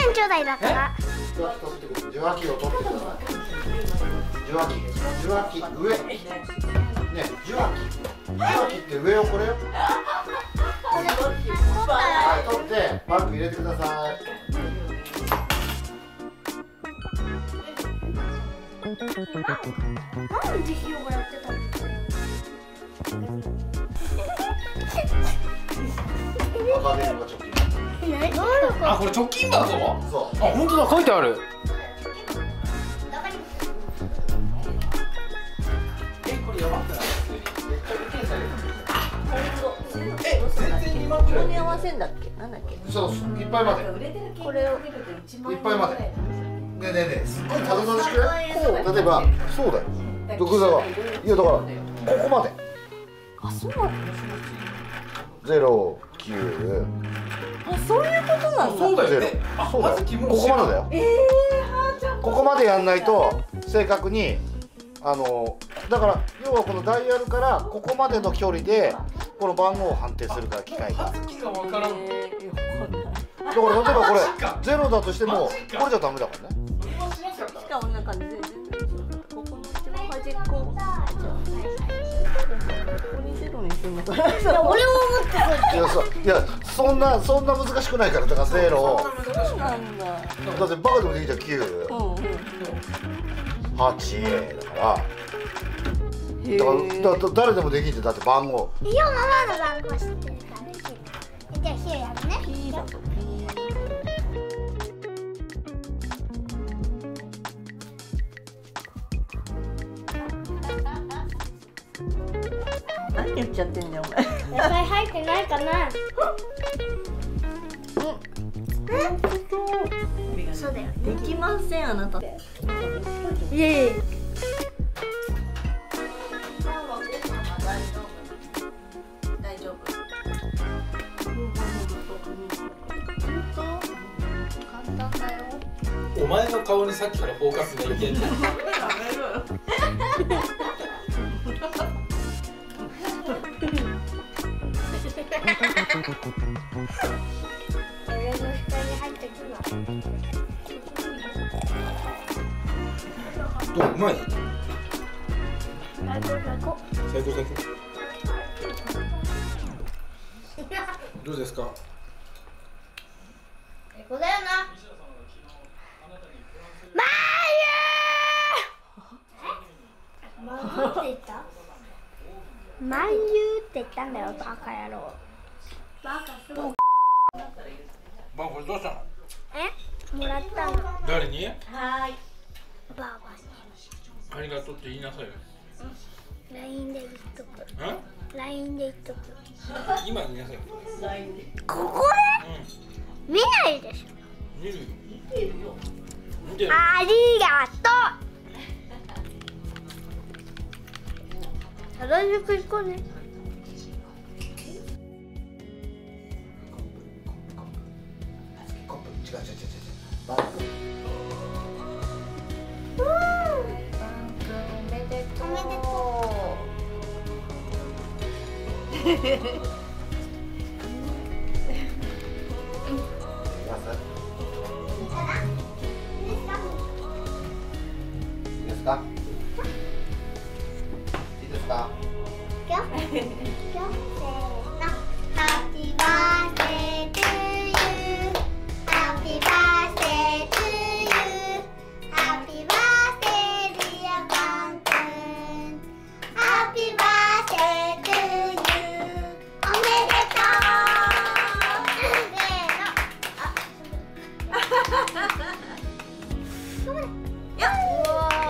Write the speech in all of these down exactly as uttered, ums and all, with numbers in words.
円ちょうだいだから。 受話器を取ってください。受話器、受話器上。ね、受話器。受話器って上をこれよ。はい、取ってバッグ入れてください。 なんでヒヨがやってたの？ 赤ベルが貯金。 あ、これ貯金箱？ そう。 あ、本当だ、書いてある。え、これやばくない？え、全然にまんぐらい。 ここに合わせんだっけ？なんだっけ？ そう、いっぱいまで。 これをいっぱいまで。ねえねえねえ、すっごいたどたどしくない？こう、例えば、そうだよ。徳沢。いや、だから、ここまで。 あ、そうなの？ ゼロ、きゅう。 あ、そういうことなんだ。 そうだよゼね。 ロ。そうだよ。ここまでだよ。 ええー、はーちゃん。 ここまでやんないと正確にあのだから要はこのダイヤルからここまでの距離でこの番号を判定するから機械が。 葉月がわからん。 えー、わかんない。 だから例えばこれゼロだとしてもこれじゃダメだからね。 しかもなんか全然ここの一番端っこ。ここにゼロにするのかな。 いや、俺も思ってた。 いやそいやそんなそんな難しくないからだからゼロ。 そうなんだ。 だってバカでもできちゃうきゅう、 うんうん。 はちだから。 へだからーだから誰でもできんじゃんだって番号。 ヒヨママの番号知ってるからできる。じゃあヒヨやるね。 P だと P。何言っちゃってんだよお前。 野菜入ってないかな。そうだよ。 できませんあなた。 いえいえ。 大丈夫。簡単だよ。 お前の顔にさっきからフォーカスがいけんじゃん。 俺の下に入ってくるわ。 どう、うまい。 最高最高。 最高最高。どうですか。 最高だよな。まゆー。まゆって言った？まゆって言ったんだよ、バカ野郎。バカすごい。 ばん、これどうしたの。 え、もらったの。 誰に。 はーい。ばあばありがとうって言いなさいよ。 に。ラインで言っとく。 ん。 ラインで言っとく。 今言いなさいよ。 ここで。見ないでしょ。 見るよ。見てる。 ありがとう。原宿行こうね。 コップ違う違う違う違うバッグ。 うん。 おめでとう。 おめでといいですか？いいですか？ いくよ。いくよ。せーの。Happy birthday to you. Happy birthday to you. Happy birthday dear Quantum. Happy birthday to you. おめでとう。せーの。あ、頑張れ。 やっ。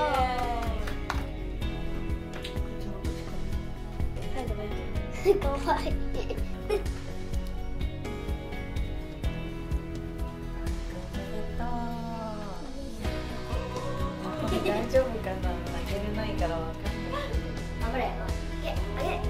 かわいい。 大丈夫かな。あげれないからわかんない。 頑張れ。え、あげ。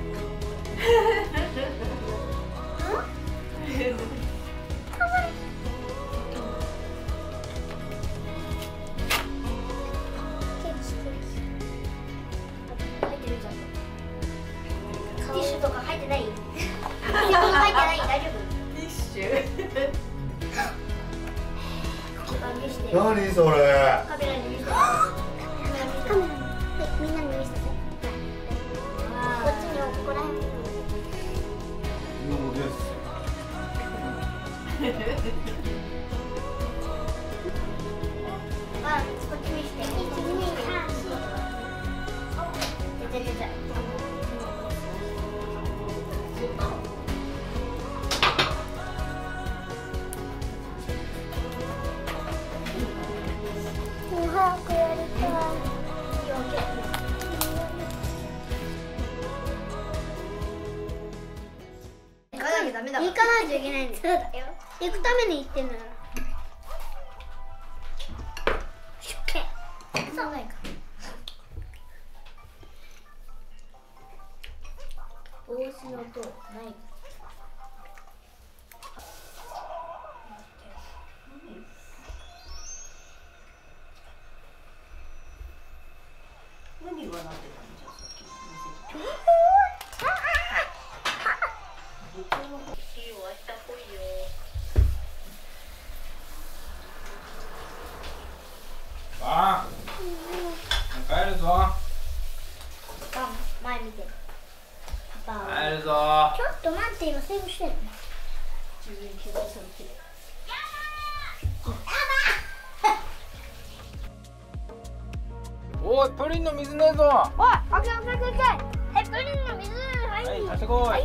入ってるじゃん。ティッシュとか入ってない？ティッシュとか入ってない？大丈夫？ ティッシュ。 見せて。 何それ。 カメラに見せて。カメラに。みんなに見せて。こっちにここら辺。 です。 あ、こっち見せて。一、二、三、四。じゃじゃじゃ。早くやりたい。行かなきゃダメだ。行かないといけないんだよ。そうだよ。行くために行ってんだから。シュッケ。そうないか。帽子の音ない。 何がなってたんじゃさっき見せて。 バン帰るぞ。 バン、前見て。パパは。 帰るぞ。 ちょっと待って、今セーブしてるの。 自分に怪我されてる。 おい、プリンの水ねえぞ。 おい、開け開け開け。え、プリンの水。はい。 はい、買ってこい。 はい。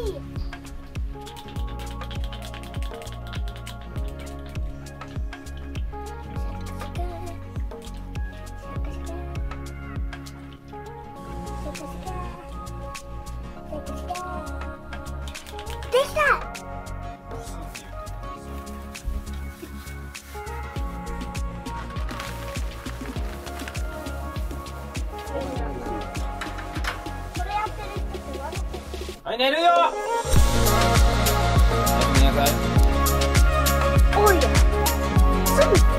できた。 はい、寝るよ。おやすみなさい。 おいで。すぐ。